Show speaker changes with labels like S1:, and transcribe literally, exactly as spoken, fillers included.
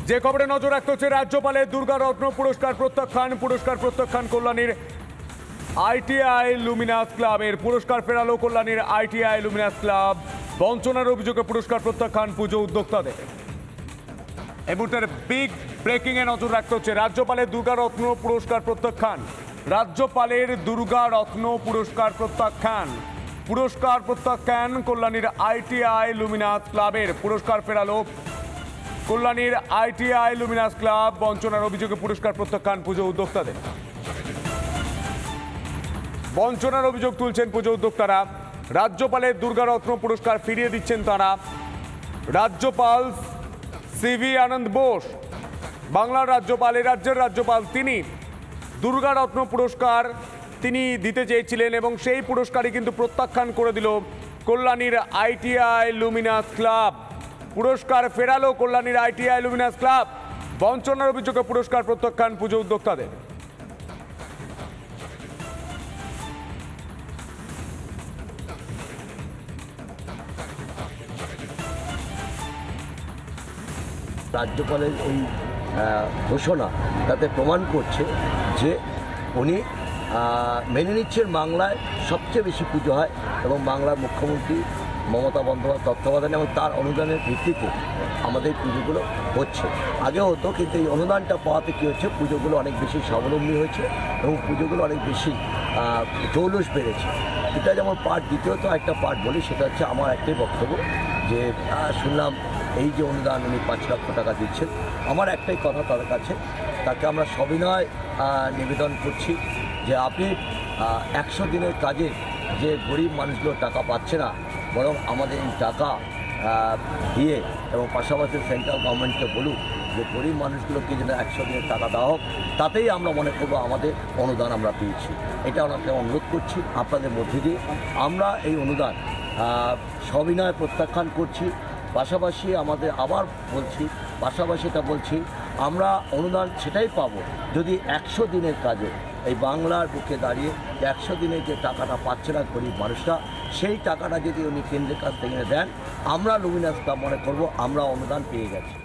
S1: যে খবরে নজর রাখতে হচ্ছে, রাজ্যপালের দুর্গা রত্ন পুরস্কার প্রত্যাখ্যান। পুরস্কার প্রত্যাখ্যান কল্যাণীর আইটিআই লুমিনাস ক্লাবের। পুরস্কার ফেরালো কল্যাণীর আইটিআই লুমিনাস ক্লাব। বঞ্চনার অভিযোগে পুরস্কার প্রত্যাখ্যান পুজো উদ্যোক্তাদের। এই মুহূর্তের বিগ ব্রেকিং এ নজর রাখতে হচ্ছে, রাজ্যপালের দুর্গা রত্ন পুরস্কার প্রত্যাখ্যান। রাজ্যপালের দুর্গা রত্ন পুরস্কার প্রত্যাখ্যান। পুরস্কার প্রত্যাখ্যান কল্যাণীর আইটিআই লুমিনাস ক্লাবের। পুরস্কার ফেরালো কল্যাণীর আইটিআই লুমিনাস ক্লাব। বঞ্চনার অভিযোগে পুরস্কার প্রত্যাখ্যান পুজো উদ্যোক্তাদের। বঞ্চনার অভিযোগ তুলছেন পুজো উদ্যোক্তারা। রাজ্যপালের দুর্গা রত্ন পুরস্কার ফিরিয়ে দিচ্ছেন তারা। রাজ্যপাল সিভি আনন্দ বোস, বাংলার রাজ্যপাল, এই রাজ্যের রাজ্যপাল, তিনি দুর্গা রত্ন পুরস্কার তিনি দিতে চেয়েছিলেন এবং সেই পুরস্কারই কিন্তু প্রত্যাখ্যান করে দিল কল্যাণীর আইটিআই লুমিনাস ক্লাব। পুরস্কার ফেরালো কল্যাণীর আইটিআই লুমিনাস ক্লাব। বঞ্চনার অভিযোগে পুরস্কার প্রত্যাখ্যান পুজো উদ্যোক্তাদের।
S2: রাজ্যপালের এই ঘোষণা তাতে প্রমাণ করছে যে উনি মেনে নিচ্ছেন বাংলায় সবচেয়ে বেশি পুজো হয় এবং বাংলার মুখ্যমন্ত্রী মমতা বন্দ্যোপাধ্যায় তত্ত্বাবধানে এবং তার অনুদানের ভিত্তিতে আমাদের পুজোগুলো হচ্ছে। আগে হতো, কিন্তু এই অনুদানটা পাওয়াতে কী হচ্ছে, পুজোগুলো অনেক বেশি স্বাবলম্বী হয়েছে এবং পুজোগুলো অনেক বেশি জৌলুস বেড়েছে। এটা যেমন পার্ট। দ্বিতীয়ত একটা পার্ট বলি, সেটা হচ্ছে আমার একটাই বক্তব্য যে শুনলাম এই যে অনুদান উনি পাঁচ লক্ষ টাকা দিচ্ছেন, আমার একটাই কথা তার কাছে, তাকে আমরা সবিনয় নিবেদন করছি যে আপনি একশো দিনের কাজে যে গরিব মানুষগুলো টাকা পাচ্ছে না, বরং আমাদের এই টাকা দিয়ে এবং পাশাপাশি সেন্ট্রাল গভর্নমেন্টকে বলুক যে গরিব মানুষগুলোকে যেন একশো দিনের টাকা দেওয়া হোক, তাতেই আমরা মনে করবো আমাদের অনুদান আমরা পেয়েছি। এটা ওনাকে অনুরোধ করছি আপনাদের মধ্যে দিয়ে। আমরা এই অনুদান সবিনয় প্রত্যাখ্যান করছি। পাশাপাশি আমাদের আবার বলছি, পাশাপাশি এটা বলছি, আমরা অনুদান সেটাই পাবো যদি একশো দিনের কাজে এই বাংলার বুকে দাঁড়িয়ে একশো দিনে যে টাকাটা পাচ্ছে না গরিব মানুষরা, সেই টাকাটা যদি উনি কেন্দ্রের কাছ থেকে দেন, আমরা লুমিনাস ক্লাব মনে করবো আমরা অনুদান পেয়ে গেছি।